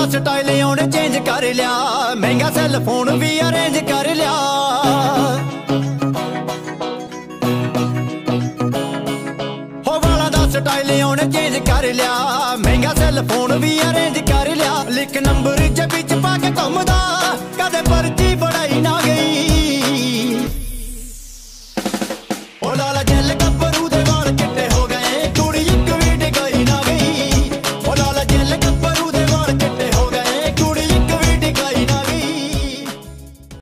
Style ਉਹਨੇ change कर लिया, महंगा सैल फोन भी अरेंज कर लिया। हो वाला दा स्टाइल ਉਹਨੇ चेंज कर लिया, महंगा सैल फोन भी अरेंज कर लिया। लिख नंबर च बिच पा के घुमदा, कदे पर